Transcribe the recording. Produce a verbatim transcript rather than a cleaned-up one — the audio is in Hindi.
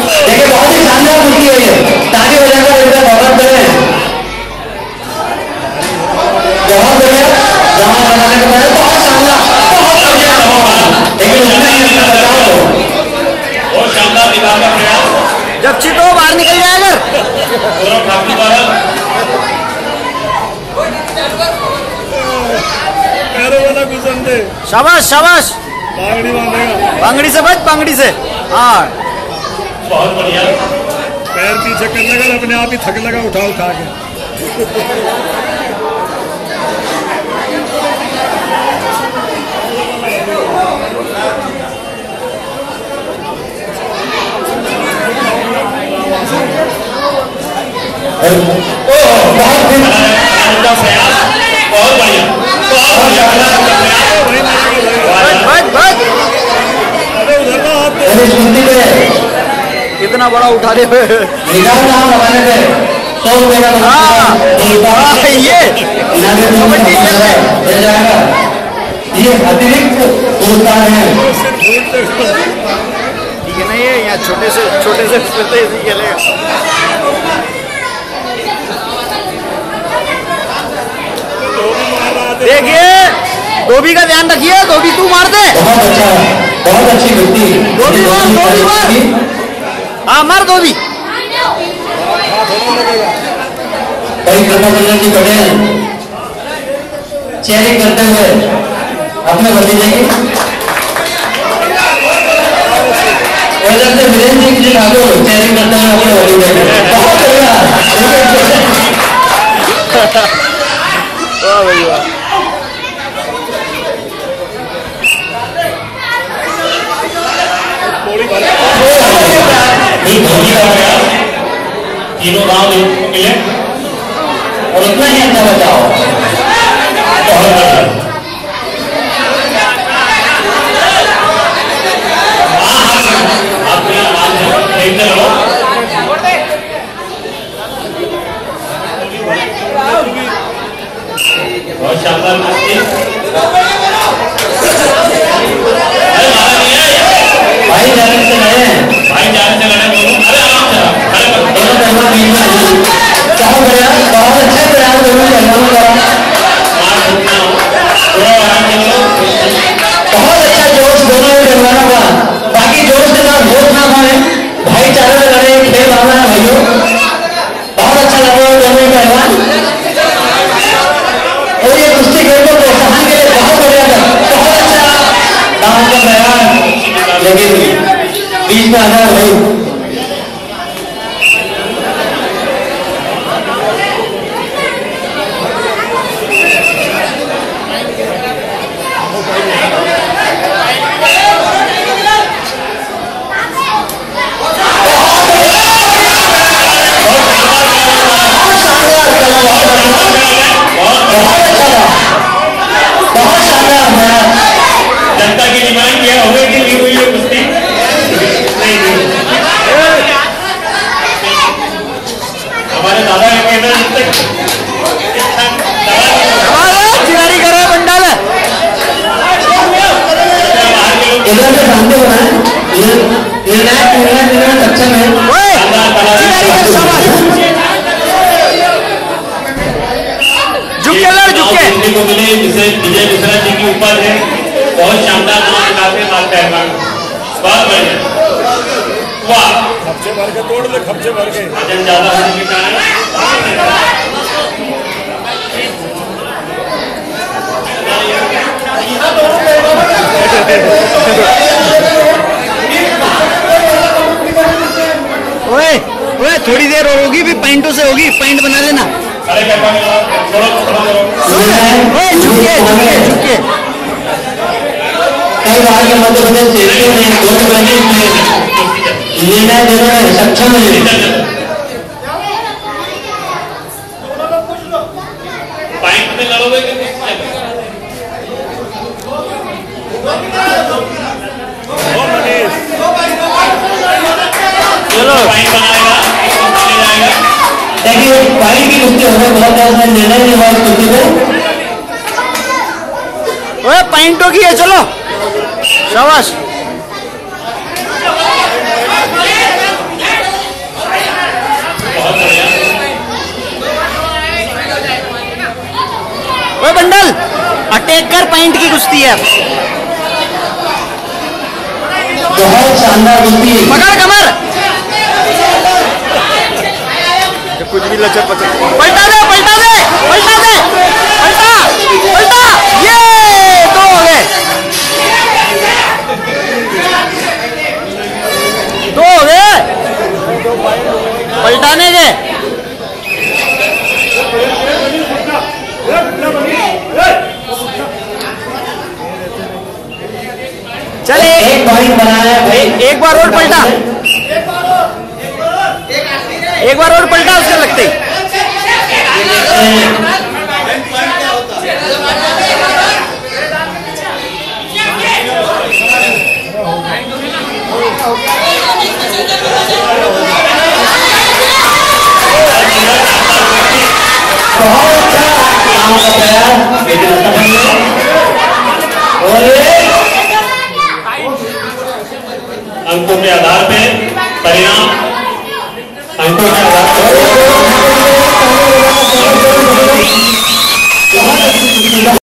देखिए बहुत ही शानदार कुश्ती है ये, ताली बजाकर इनका स्वागत करें। बहुत बढ़िया जमा बनाने के बाद बहुत शानदार, बहुत बढ़िया जमा, लेकिन उसमें इसका बचाव हो, बहुत शानदार निकाल का प्रयास। जब चितो बाहर निकल जाएगा गौरव ठाकुर द्वारा शाबाश शाबाश, बांगड़ी बांधेगा, बांगड़ी से बच, बांगड़ी से। हाँ बहुत बढ़िया। पैर पीछे कर लगा, अपने आप ही थक लगा उठा उठा के। बहुत बढ़िया, बहुत इतना बड़ा उठा रहे हुए सौ रुपए का ये ये अतिरिक्त पुरस्कार है। ठीक है ना, ये यहाँ छोटे से छोटे से खेलेगा। देखिए धोबी का ध्यान रखिए, धोबी तू मार दे। बहुत अच्छा, बहुत अच्छी गति। धोबी मार, धोबी मार। हाँ मार धोबी। कई कर्मचारी जी खड़े हैं चेयरिंग करते हुए अपने भतीजे की। इधर से वीरेंद्र सिंह जी ठाकुर चेयरिंग करते हुए अपने भतीजे की। बहुत बढ़िया। वाह भाई वाह। तीनों गांव मिले और उतना ही अच्छा बचाओ। बहुत बढ़िया। आपने आवाज देखते रहो। बहुत शानदार कुश्ती। भाई जाने से लड़े, भाई जान से लड़े दोनों। अरे आराम से खड़े कर। दोनों पहलवान बीच में बहुत बढ़िया, बहुत अच्छे प्रयास दोनों पहलवानों का। मार घुटना हो, थोड़ा आराम से करो। बहुत अच्छा जोश दोनों ही पहलवानों का। बाकी जोश के साथ वोट ना पाए, भाईचारे में लड़े, खेल भावना है भाइयों। बहुत अच्छा लगा दोनों ही पहलवान। और ये कुश्ती खेल को प्रोत्साहन के लिए बहुत बढ़िया था, बहुत अच्छा नाम का बयान। लेकिन बीच में आना भाई जनता की डिमांड क्या होगी कि नहीं हुई है कुश्ती? नहीं नहीं। हमारे दादा का कहना है जब तक चिनारी करो बंडल। इधर से सामने बनाए निर्णायक निर्णय निर्णय सक्षम है। झुक के लड़, झुक के। देखने को मिले जिसे विजय मिश्रा जी के ऊपर है। बहुत शानदार नाम निकालते मार पहलवान। बहुत बढ़िया। वाह, खपचे भर के तोड़ ले, खपचे भर के। वजन ज्यादा होने के कारण ओए ओए थोड़ी देर और होगी, भी पैंटों से होगी, पैंट बना लेना। अरे क्या थोड़ा थोड़ा करो। ओए झुके झुके झुके। कई बार के मध्य प्रदेश क्षेत्र में वोट बैंक में निर्णय देने में सक्षम है। पॉइंट में लड़ोगे कि चलो पॉइंट बनाएगा, जाएगा। देखिए पानी की कुश्ती हमें बहुत ज्यादा निर्णय नहीं हुआ इस कुश्ती में। ओए पैंटों की है, चलो शाबाश। देखकर पॉइंट की कुश्ती है। बहुत शानदार कुश्ती। पकड़ कमर, कुछ भी लचक पचक पलटा दे पलटा दे पलटा दे पलटा पलटा, ये दो हो गए, दो हो गए पलटाने के। चल एक पॉइंट बनाया है भाई। एक बार और पलटा, एक बार और पलटा उसके लगते ही। बहुत अच्छा काम बताया अंकों के आधार पे परिणाम अंकों के